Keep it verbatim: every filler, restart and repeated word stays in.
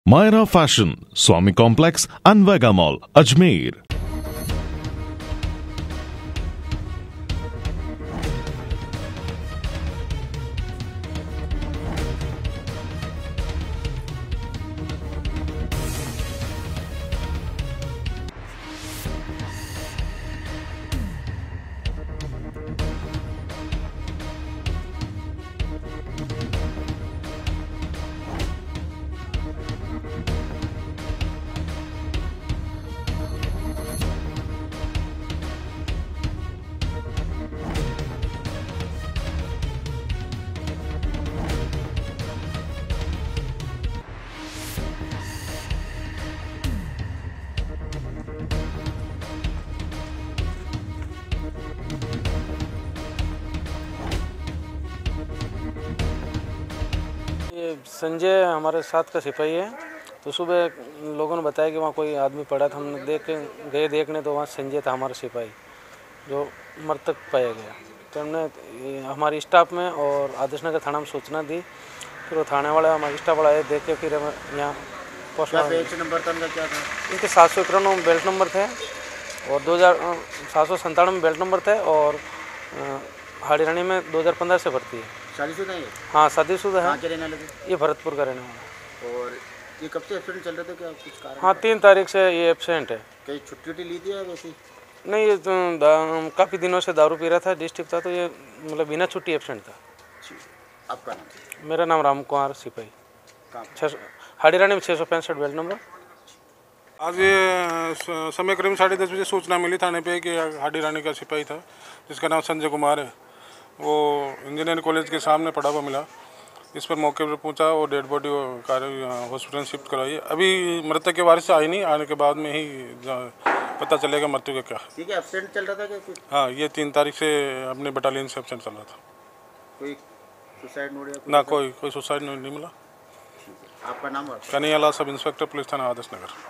Myra Fashion, Swami Complex and Vega Mall, Ajmer. ये संजय हमारे साथ का सिपाही है। तो सुबह लोगों ने बताया कि वहाँ कोई आदमी पड़ा था। हमने देख के गए देखने, तो वहाँ संजय था हमारा सिपाही जो मृतक पाया गया। तो हमने हमारी स्टाफ में और आदर्श नगर थाना में सूचना दी। फिर वो थाने वाला हमारे स्टाफ वाला आए, देख के फिर यहाँ पोस्टमार्टम नंबर था क्या था इनके सात सौ इक्यानवे बेल्ट नंबर थे और दो हज़ार सात सौ संतानवे में बेल्ट नंबर थे और हाड़ीरानी में दो हज़ार पंद्रह से भर्ती है। शादीशुदा है? हाँ शादीशुदा है। के रहने लगे? ये भरतपुर का रहने वाला। और ये कब से एब्सेंट चल रहे थे, क्या कुछ कारण? हाँ तीन तारीख से ये एब्सेंट है। कहीं छुट्टी वुट्टी ली थी या वैसे? नहीं, ये तो काफ़ी दिनों से दारू पी रहा था, डिस्ट्रिक्ट था, तो ये मतलब बिना छुट्टी एब्सेंट था। आपका नाम? मेरा नाम राम कुमार सिपाही, छः हाड़ीरानी में छः सौ पैंसठ बेल्ट नंबर। आज ये समय करीब साढ़े दस बजे सूचना मिली थाने पे कि हाड़ीरानी का सिपाही था जिसका नाम संजय कुमार है। वो इंजीनियरिंग कॉलेज के सामने पड़ा हुआ मिला। इस पर मौके पर पहुंचा और डेड बॉडी हॉस्पिटल शिफ्ट करवाई। अभी मृतक के वारिस आई नहीं, आने के बाद में ही पता चलेगा मृत्यु का क्या। ठीक है, एब्सेंट चल रहा था क्या कुछ? हाँ, ये तीन तारीख से अपने बटालियन से एब्सेंट चल रहा था। कोई सुसाइड नोट या ना कोई कोई सुसाइड नोट नहीं मिला। आपका नाम? कन्हैयालाल, सब इंस्पेक्टर पुलिस थाना आदर्श नगर।